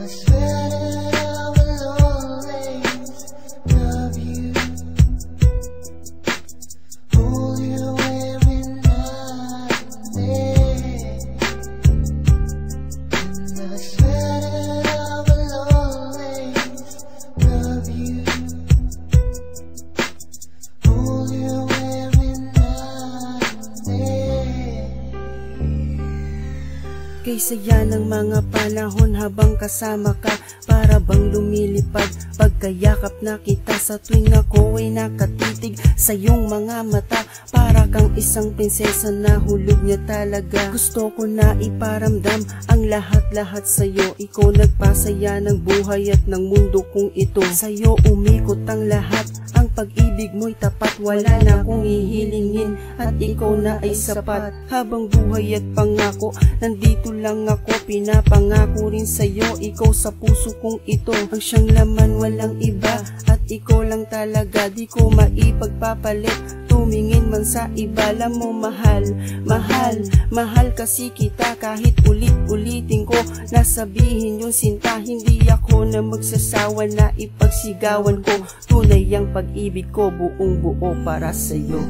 Kay saya ng mga panahon habang kasama ka, para bang lumilipad pagkayakap na kita sa tuwing ako ay nakatitig sa iyong mga mata. Para kang isang prinsesa na hulog niya talaga. Gusto ko na iparamdam ang lahat-lahat sa'yo. Ikaw nagpasaya ng buhay at ng mundo kong ito. Sa'yo umikot ang lahat, ang pag-ibig mo'y tapat. Wala na akong hihilingin at ikaw na ay sapat. Habang buhay at pangako, nandito lang ako. Pinapangako rin sa'yo, ikaw sa puso kong ito. Ang siyang laman walang iba, at ikaw lang talaga. Di ko maipagpapalit, tumingin man sa iba. Alam mo mahal, mahal, mahal kasi kita. Kahit ulit-ulitin ko nasabihin yung sinta, hindi ako na magsasawa na ipagsigawan ko. Tunay ang pag-ibig ko, buong buo para sa'yo.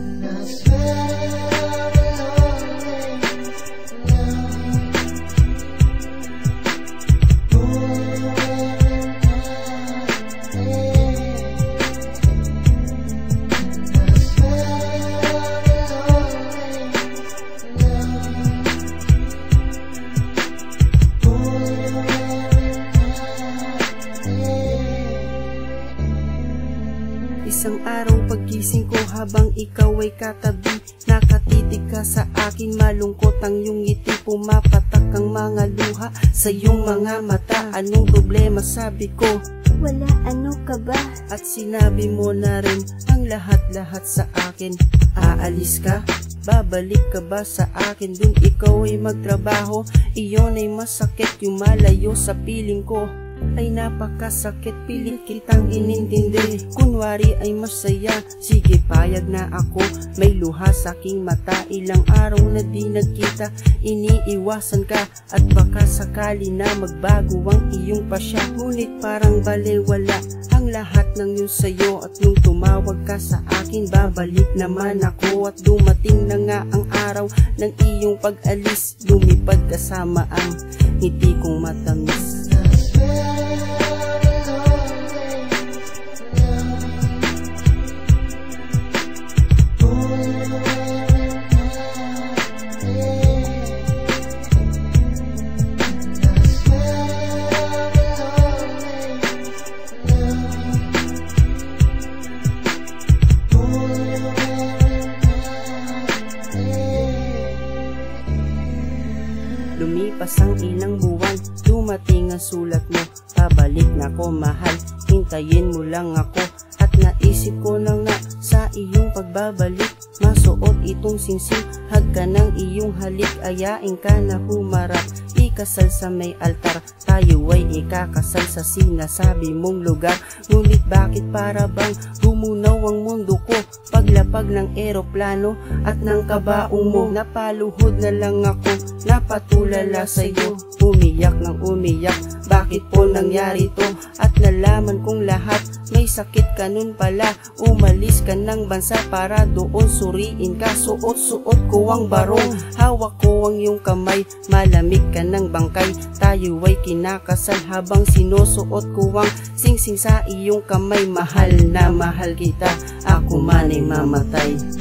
Isang araw paggising ko habang ikaw ay katabi, nakatitig ka sa akin, malungkot ang iyong ngiti, pumapatak ang mga luha sa iyong mga mata. Anong problema, sabi ko? Wala, ano ka ba? At sinabi mo na rin ang lahat-lahat sa akin. Aalis ka? Babalik ka ba sa akin? Dun ikaw ay magtrabaho, iyon ay masakit, yung malayo sa piling ko ay napakasakit. Pilit kitang inintindi, kunwari ay masaya. Sige, payag na ako, may luha sa aking mata. Ilang araw na di nagkita, iniiwasan ka, at baka sakali na magbago ang iyong pasya. Ngunit parang balewala ang lahat ng yun sa'yo, at nung tumawag ka sa akin, babalik naman ako. At dumating na nga ang araw ng iyong pag-alis, lumipad kasama ang ngiti kong matamis. Lumipas ang ilang buwan, dumating ang sulat mo, pabalik na ko mahal, hintayin mo lang ako. At naisip ko na nga sa iyong pagbabalik, masuot itong singsing, hag ka ng iyong halik, ayain ka na humarap, ikasal sa may altar. Tayo ay ikakasal sa sinasabi mong lugar. Ngunit bakit para bang gumunaw ang mundo ko? Paglapag ng eroplano at ng kabaong mo, napaluhod na lang ako, napatulala sa'yo. Umiyak ng umiyak, bakit po nangyari to? At nalaman kong lahat, may sakit ka nun pala. Umalis ka ng bansa para doon suriin ka. Suot-suot ko ang barong, hawak ko ang iyong kamay, malamig ka ng bangkay. Tayo ay kinakasal habang sinusuot ko ang singsing sa iyong kamay. Mahal na mahal kita, ako man ay mamatay.